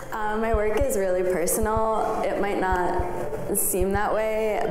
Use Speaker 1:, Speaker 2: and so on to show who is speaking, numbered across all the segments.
Speaker 1: My work is really personal. It might not seem that way,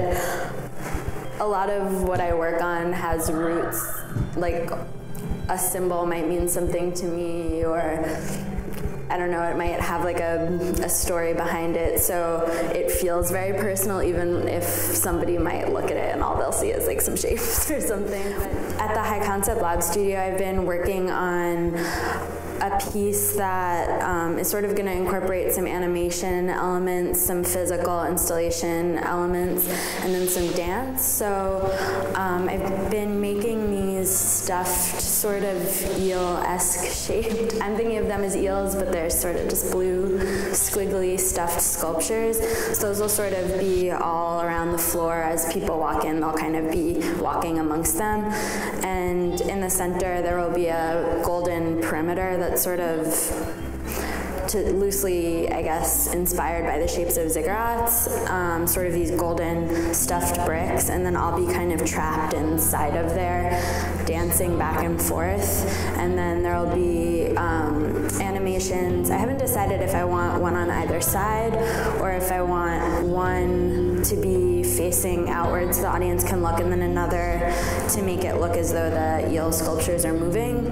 Speaker 1: but a lot of what I work on has roots, like a symbol might mean something to me, or I don't know, it might have like a story behind it, so it feels very personal even if somebody might look at it and all they'll see is like some shapes or something. At the High Concept Lab Studio, I've been working on a piece that is sort of going to incorporate some animation elements, some physical installation elements, and then some dance. So I've been making these stuffed, sort of eel-esque shaped. I'm thinking of them as eels, but they're sort of just blue, squiggly, stuffed sculptures. So those will sort of be all around the floor as people walk in. They'll kind of be walking amongst them. And in the center, there will be a golden perimeter that's sort of loosely, I guess, inspired by the shapes of ziggurats, sort of these golden stuffed bricks, and then I'll be kind of trapped inside of there, dancing back and forth. And then there'll be animations. I haven't decided if I want one on either side or if I want one to be facing outwards so the audience can look, and then another to make it look as though the eel sculptures are moving.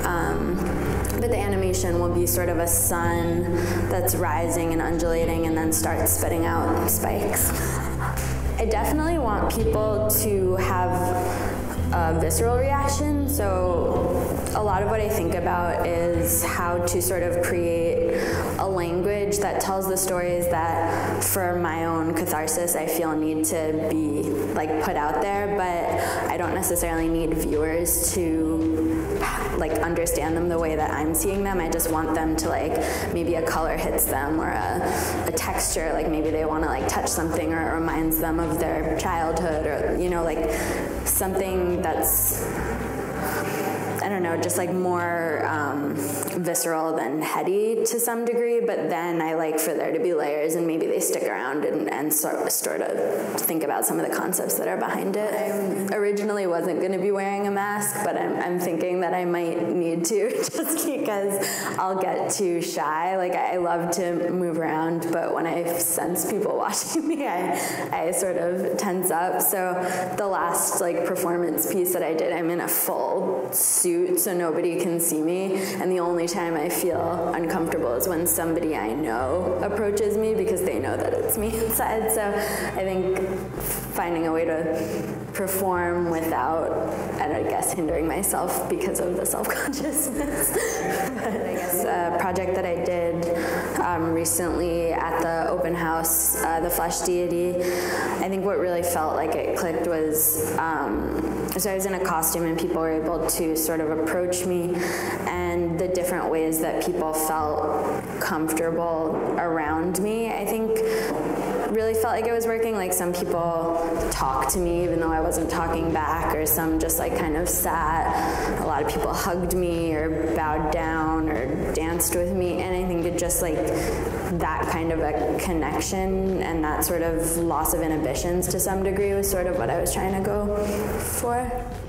Speaker 1: But the animation will be sort of a sun that's rising and undulating and then starts spitting out spikes. I definitely want people to have a visceral reaction, so a lot of what I think about is how to sort of create a language that tells the stories that for my own catharsis I feel need to be like put out there, but I don't necessarily need viewers to like understand them the way that I'm seeing them. I just want them to, like, maybe a color hits them or a texture, like maybe they want to like touch something or it reminds them of their childhood, or you know, like something that's, I don't know, just like more visceral than heady to some degree, but then I like for there to be layers and maybe they stick around and sort of think about some of the concepts that are behind it. I originally wasn't going to be wearing a mask, but I'm thinking that I might need to just because I'll get too shy. Like I love to move around, but when I sense people watching me, I sort of tense up. So the last like performance piece that I did, I'm in a full suit so nobody can see me, and the only time I feel uncomfortable is when somebody I know approaches me because they know that it's me inside. So I think finding a way to perform without, I guess, hindering myself because of the self-consciousness. But I guess a project that I did recently at the open house, the Flesh Deity, I think what really felt like it clicked was, so I was in a costume and people were able to sort of approach me, and the different ways that people felt comfortable around me, I think really felt like it was working. Like some people talked to me even though I wasn't talking back, or some just like kind of sat. A lot of people hugged me or bowed down or danced with me, and I think it just like that kind of a connection and that sort of loss of inhibitions to some degree was sort of what I was trying to go for.